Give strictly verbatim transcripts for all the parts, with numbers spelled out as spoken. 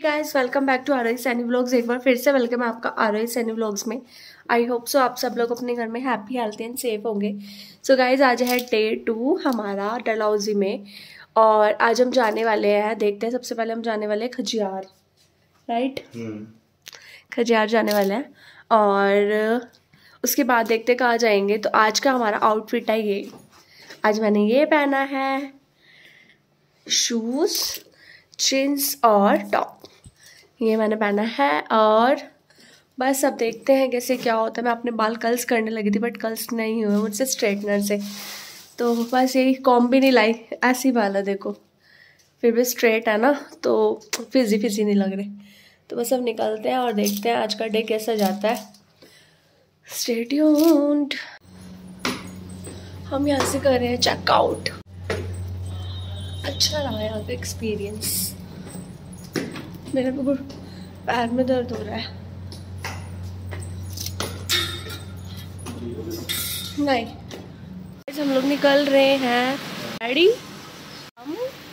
Guys, welcome back to Aarohi Saini vlogs. एक बार फिर से वेलकम है आपका आरोही सैनी व्लॉग्स में। आई होप सो आप सब लोग अपने घर में हैप्पी हेल्थी एंड सेफ होंगे। सो गाइस, आज है डे टू हमारा डलहौजी में और आज हम जाने वाले हैं, देखते हैं। सबसे पहले हम जाने वाले हैं खजियार, राइट? खजियार जाने वाले हैं और उसके बाद देखते हैं कहाँ जाएंगे। तो आज का हमारा आउटफिट है ये। आज मैंने ये पहना है, शूज़, जीन्स और टॉप, ये मैंने पहना है। और बस अब देखते हैं कैसे क्या होता है। मैं अपने बाल कर्ल्स करने लगी थी बट कर्ल्स नहीं हुए मुझसे स्ट्रेटनर से, तो बस यही कॉम्ब भी नहीं लाई, ऐसी बाल है देखो, फिर भी स्ट्रेट है ना, तो फिजी फिजी नहीं लग रहे। तो बस अब निकलते हैं और देखते हैं आज का डे कैसा जाता है। Stay tuned. हम यहाँ से कर रहे हैं चेकआउट। अच्छा रहा यहाँ का एक्सपीरियंस। मेरे बिल्कुल पैर में दर्द हो रहा है। नहीं, हम लोग निकल रहे हैं। रेडी? हम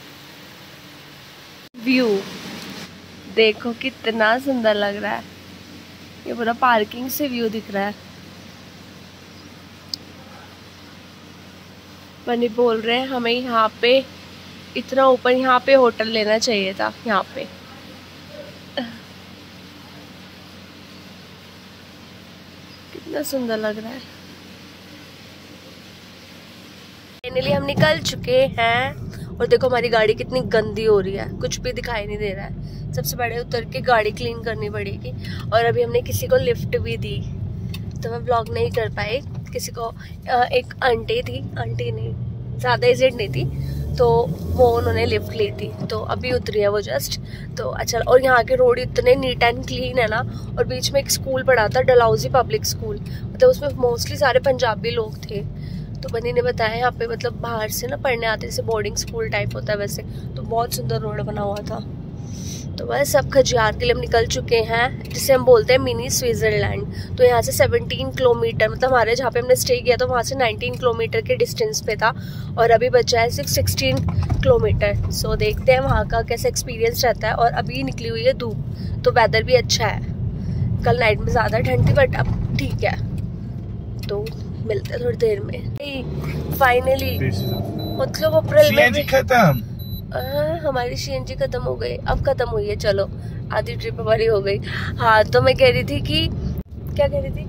व्यू देखो कितना सुंदर लग रहा है। ये पूरा पार्किंग से व्यू दिख रहा है। बनी बोल रहे हैं हमें यहाँ पे इतना ऊपर यहाँ पे होटल लेना चाहिए था। यहाँ पे कितना सुंदर लग रहा है। फाइनली हम निकल चुके हैं और देखो हमारी गाड़ी कितनी गंदी हो रही है, कुछ भी दिखाई नहीं दे रहा है। सबसे बड़े उतर के गाड़ी क्लीन करनी पड़ेगी। और अभी हमने किसी को लिफ्ट भी दी, तो मैं ब्लॉग नहीं कर पाई। किसी को, एक आंटी थी, आंटी नहीं, ज़्यादा एजेड नहीं थी, तो वो उन्होंने लिफ्ट ली थी, तो अभी उतरी है वो जस्ट। तो अच्छा, और यहाँ के रोड इतने नीट एंड क्लीन है ना। और बीच में एक स्कूल पढ़ा था, डलहौजी पब्लिक स्कूल, मतलब उसमें मोस्टली सारे पंजाबी लोग थे। तो बनी ने बताया यहाँ पे मतलब बाहर से ना पढ़ने आते, जैसे बोर्डिंग स्कूल टाइप होता है वैसे। तो बहुत सुंदर रोड बना हुआ था। तो बस अब खजियार के लिए हम निकल चुके हैं, जिसे हम बोलते हैं मिनी स्विट्जरलैंड। तो यहाँ से सत्रह किलोमीटर, मतलब हमारे जहाँ पे हमने स्टे किया था वहाँ से उन्नीस किलोमीटर के डिस्टेंस पे था। और अभी बचा है सिर्फ सोलह किलोमीटर। सो देखते हैं वहाँ का कैसा एक्सपीरियंस रहता है। और अभी निकली हुई है धूप, तो वेदर भी अच्छा है। कल नाइट में ज़्यादा ठंड थी बट अब ठीक है। तो मिलते हैं थोड़ी देर में। फाइनली मतलब अप्रैल में खत्म, आ, हमारी सीएनजी खत्म हो गई। अब खत्म हुई है, चलो आधी ट्रिप हमारी हो गई। हाँ, तो मैं कह रही थी कि क्या कह रही थी,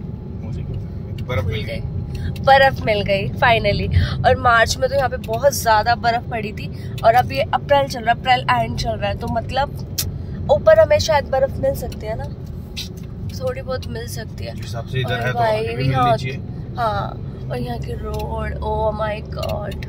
बर्फ मिल गई, बर्फ मिल गई फाइनली। और मार्च में तो यहाँ पे बहुत ज्यादा बर्फ पड़ी थी। और अब ये अप्रैल चल रहा है, अप्रैल एंड चल रहा है, तो मतलब ऊपर हमें शायद बर्फ मिल सकती है ना, थोड़ी बहुत मिल सकती है। सबसे इधर है तो भाई भी हाँ, चाहिए। हाँ, और यहाँ की road, oh my god,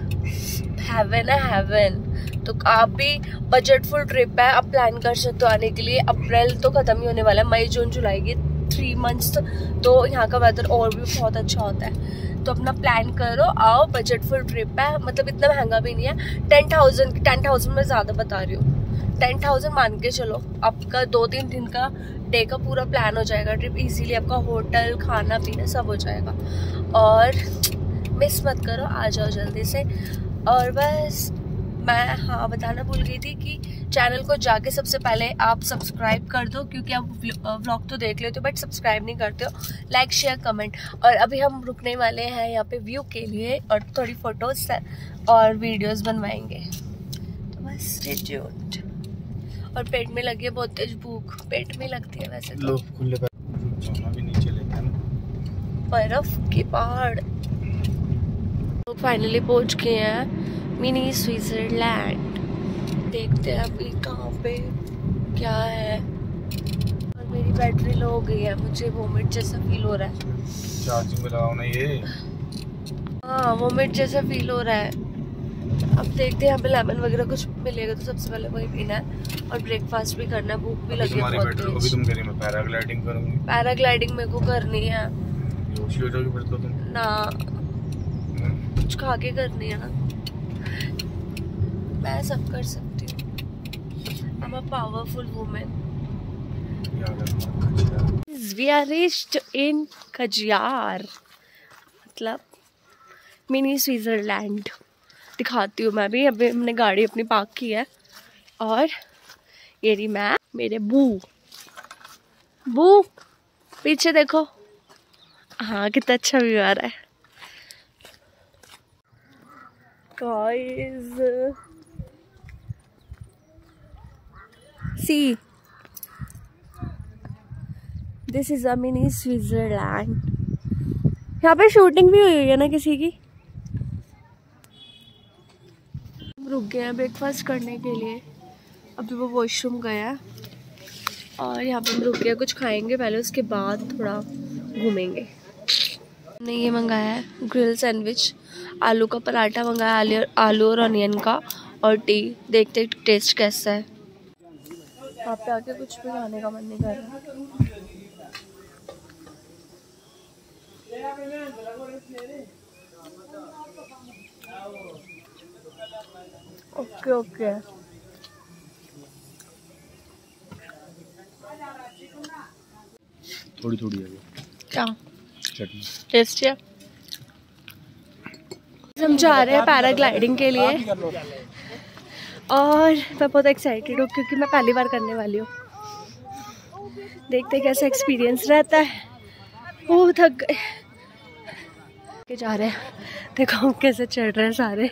heaven है हेवन। तो आप भी बजट फुल ट्रिप है, आप प्लान कर सकते हो आने के लिए। अप्रैल तो खत्म ही होने वाला है, मई जून जुलाई की थ्री मंथ्स, तो यहाँ का वेदर और भी बहुत अच्छा होता है। तो अपना प्लान करो, आओ। बजट फुल ट्रिप है, मतलब इतना महंगा भी नहीं है। टेन थाउजेंड टेन थाउजेंड में ज़्यादा बता रही हूँ, टेन थाउजेंड मान के चलो। आपका दो तीन दिन का डे का पूरा प्लान हो जाएगा ट्रिप इजीली। आपका होटल, खाना पीना सब हो जाएगा। और मिस मत करो, आ जाओ जल्दी से। और बस मैं हाँ बताना भूल गई थी कि चैनल को जाके सबसे पहले आप सब्सक्राइब कर दो, क्योंकि आप व्लॉग तो देख लेते हो बट सब्सक्राइब नहीं करते हो। Like, share, comment. और अभी हम रुकने वाले हैं यहाँ पे व्यू के लिए और थोड़ी फोटोज और वीडियोस बनवाएंगे। तो बस स्टे ट्यून्ड। और पेट में लगी है बहुत तेज भूख, पेट में लगती है वैसे तो। खुले पैर भी नीचे लेते हैं ना, बर्फ के पहाड़। तो फाइनली पहुंच गए हैं मिनी स्विट्जरलैंड। देखते हैं अभी कहाँ पे क्या है। और मेरी बैटरी लो हो गई है, मुझे वोमिट जैसा फील हो रहा है। चार्जिंग में लगाओ ना ये। हाँ, वोमिट जैसा फील हो रहा है। अब देखते हैं यहाँ पे लेमन वगैरह कुछ मिलेगा तो सबसे पहले वही पीना है। और ब्रेकफास्ट भी करना है, भूख भी लगी है बहुत तेज। अभी तुम कह रही मैं पैराग्लाइडिंग करूंगी। पैराग्लाइडिंग मेरे को करनी है बेहोश हो जाओगी फिर तो तुम ना, कुछ खा के करनी है ना। मैं सब कर सकती हूँ, I'm a powerful woman. We are reached in Khajjiar, मतलब मिनी स्विट्जरलैंड। दिखाती हूँ मैं भी। अभी हमने गाड़ी अपनी पार्क की है और ये रही मैं, मेरे बू बू पीछे देखो। हाँ कितना अच्छा व्यू आ रहा है guys. See this is a mini Switzerland. यहाँ पे शूटिंग भी हुई है ना किसी की। रुक गए हैं ब्रेकफास्ट करने के लिए, अभी वो वॉशरूम गया और यहाँ पे हम रुक गए, कुछ खाएंगे पहले, उसके बाद थोड़ा घूमेंगे। हमने ये मंगाया है ग्रिल सैंडविच, आलू का पराठा मंगाया, आलू आलू और अनियन का, और टी। देखते टेस्ट कैसा है। यहाँ पे आके कुछ भी खाने का मन नहीं कर रहा। ओके ओके थोड़ी थोड़ी है क्या चटनी, टेस्टी है। हम जा रहे हैं पैराग्लाइडिंग के लिए और मैं बहुत एक्साइटेड हूँ क्योंकि मैं पहली बार करने वाली हूँ। देखते कैसा एक्सपीरियंस रहता है। वो थक गए जा रहे हैं, देखो हम कैसे चढ़ रहे हैं सारे।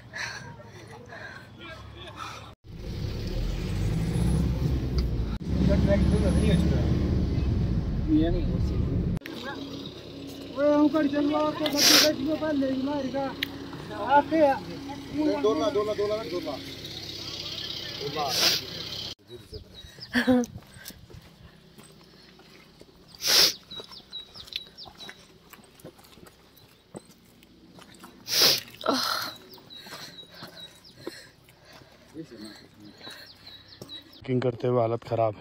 किंग करते हुए हालत खराब।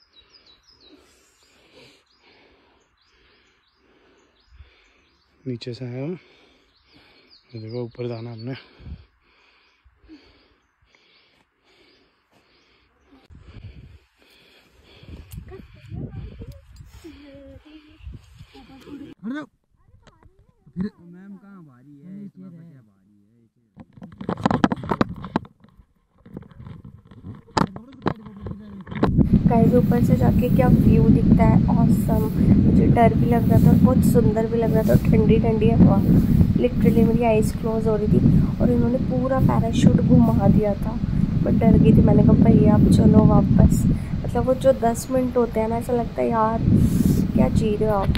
नीचे से आए हम, देखो ऊपर जाना हमने। मैम कहाँ भारी है, इतना बचा भारी है। गाइस ऊपर से जाके क्या व्यू दिखता है, ऑसम। मुझे डर भी लग रहा था, बहुत सुंदर भी लग रहा था, ठंडी ठंडी हवा। लिटरली मेरी आइज़ क्लोज हो रही थी और इन्होंने पूरा पैराशूट घुमा दिया था। मैं डर गई थी, मैंने कहा भैया आप चलो वापस। मतलब वो जो दस मिनट होते हैं ना, ऐसा लगता है यार क्या जी रहे हो आप।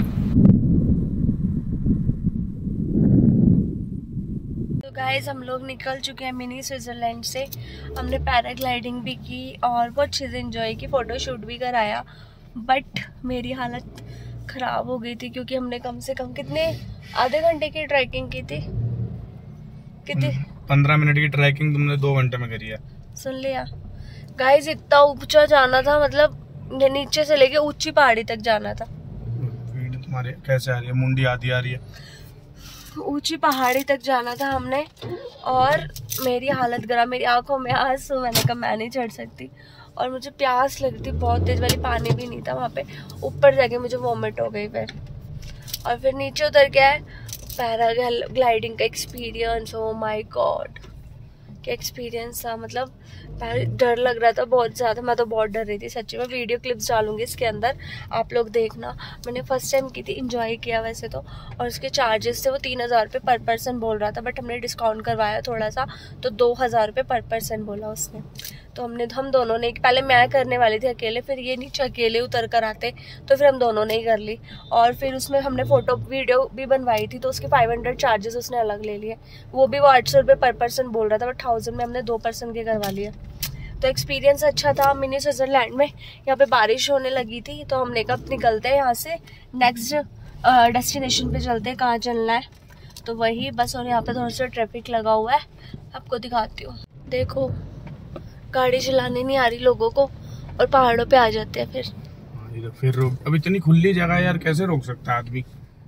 तो गाइस हम लोग निकल चुके हैं मिनी स्विट्जरलैंड से। हमने पैराग्लाइडिंग भी की और बहुत चीज़ें एंजॉय की, फ़ोटो शूट भी कराया। बट मेरी हालत ख़राब हो गई थी क्योंकि हमने कम से कम कितने आधे घंटे की ट्रैकिंग की थी। कितने पंद्रह मिनट की ट्रैकिंग तुमने दो घंटे में करी है। सुन लिया गाइस, इतना ऊंचा जाना था, मतलब ये नीचे से लेके ऊंची पहाड़ी तक जाना था। वीडियो तुम्हारे कैसे आ रही है, मुंडी आधी आ रही है। ऊंची पहाड़ी तक जाना था हमने और मेरी हालत खराब, मेरी आंखों में आंसू। मैंने कहा मैं नहीं चढ़ सकती और मुझे प्यास लग रही थी बहुत तेज वाली, पानी भी नहीं था वहाँ पे। ऊपर जाके मुझे वॉमिट हो गई फिर, और फिर नीचे उतर के आए। पैराग्लाइडिंग का एक्सपीरियंस, ओ माय गॉड क्या एक्सपीरियंस था। मतलब डर लग रहा था बहुत ज़्यादा, मैं तो बहुत डर रही थी सच्ची। मैं वीडियो क्लिप्स डालूंगी इसके अंदर, आप लोग देखना। मैंने फर्स्ट टाइम की थी, इंजॉय किया वैसे तो। और उसके चार्जेस थे वो तीन हज़ार रुपये पर पर्सन बोल रहा था, बट हमने डिस्काउंट करवाया थोड़ा सा तो दो हज़ार रुपये पर पर्सन बोला उसने। तो हमने हम दोनों ने, पहले मैं करने वाली थी अकेले, फिर ये नीचे अकेले उतर कर आते, तो फिर हम दोनों ने ही कर ली। और फिर उसमें हमने फ़ोटो वीडियो भी बनवाई थी, तो उसके फाइव हंड्रेड चार्जेस उसने अलग ले लिए। वो भी वो आठ सौ रुपये पर पर्सन बोल रहा था, बट थाउजेंड में हमने दो पर्सन के करवा लिए। तो एक्सपीरियंस अच्छा था मिनी स्विट्जरलैंड में। यहाँ पे बारिश होने लगी थी तो हमने कब निकलते हैं यहाँ से, नेक्स्ट डेस्टिनेशन पे चलते हैं, कहाँ चलना है तो वही बस। और यहाँ पे थोड़ा सा ट्रैफिक लगा हुआ है, आपको दिखाती हूँ। देखो गाड़ी चलाने नहीं आ रही लोगों को और पहाड़ों पे आ जाते हैं फिर। फिर रोक, अब इतनी खुली जगह है यार, कैसे रोक सकता है आदमी।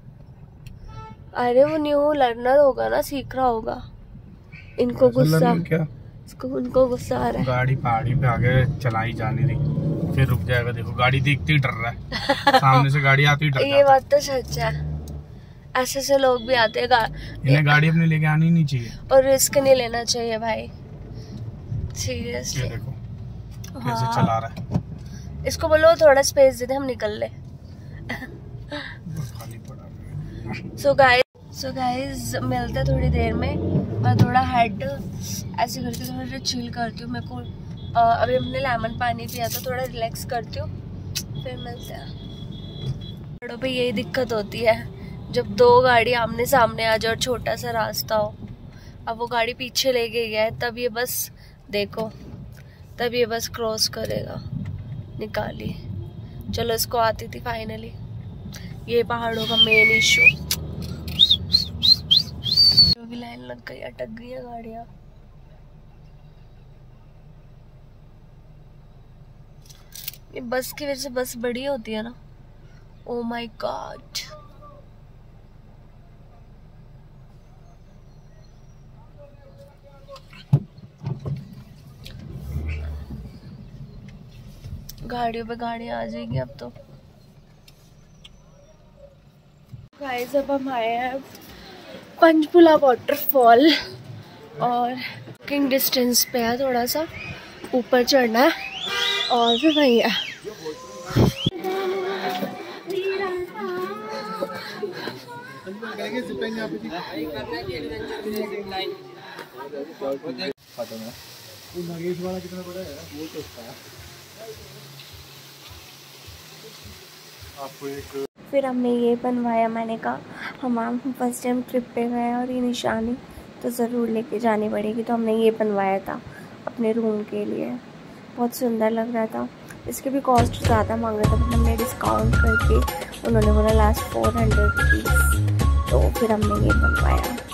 अरे वो न्यू लर्नर होगा ना, सीख रहा होगा। इनको गुस्सा क्या, इसको उनको गुस्सा आ रहा है। गाड़ी पहाड़ी पे आगे चलाई जाने दी, फिर रुक जाएगा। देखो गाड़ी देखते ही डर रहा है, सामने से गाड़ी आती ही डर ये बात तो सच है, ऐसे से लोग भी आते हैं। गा... इन्हें गाड़ी अपने लेके आनी नहीं चाहिए और रिस्क नहीं लेना चाहिए भाई, सीरियसली। देखो फिर से चला रहा है। इसको बोलो थोड़ा स्पेस दे दे, हम निकल ले। खाली पड़ा। सो गाइस सो गाइस मिलते हैं थोड़ी देर में। मैं थोड़ा हेड ऐसे करके थोड़ा चिल करती हूँ। मेरे को अ, अभी हमने लेमन पानी पिया था, थोड़ा रिलैक्स करती हूँ, फिर मिलते हैं। रोडों पे यही दिक्कत होती है जब दो गाड़ी आमने सामने आ जाए और छोटा सा रास्ता हो। अब वो गाड़ी पीछे ले गई है, तब ये बस देखो, तब ये बस क्रॉस करेगा। निकाली, चलो इसको आती थी फाइनली। ये पहाड़ों का मेन इशू, जो भी लाइन लग गई, अटक गई है गाड़ियाँ। ये बस की वजह से बस बड़ी होती है ना। ओ माय गॉड, गाड़ियों पे गाड़ियाँ आ जाएगी अब तो। गाइस अब हम आए हैं पंचपुला वाटरफॉल और वॉकिंग डिस्टेंस पे है, थोड़ा सा ऊपर चढ़ना है और फिर वही है। फिर हमने ये बनवाया, मैंने कहा हम हम फर्स्ट टाइम ट्रिप पे गए और ये निशानी तो ज़रूर लेके जानी पड़ेगी, तो हमने ये बनवाया था अपने रूम के लिए। बहुत सुंदर लग रहा था। इसके भी कॉस्ट ज़्यादा मांग रहा था, बट हमने डिस्काउंट करके, उन्होंने बोला लास्ट फोर हंड्रेड रुपीज़, तो फिर हमने ये बनवाया।